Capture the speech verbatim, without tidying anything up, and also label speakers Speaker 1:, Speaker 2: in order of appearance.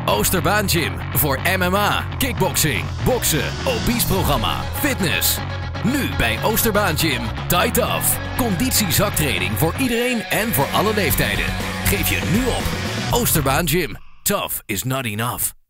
Speaker 1: Oosterbaan Gym voor M M A, kickboxing, boksen, obese programma, fitness. Nu bij Oosterbaan Gym Tight Tough. Conditie zaktraining voor iedereen en voor alle leeftijden. Geef je nu op. Oosterbaan Gym. Tough is not enough.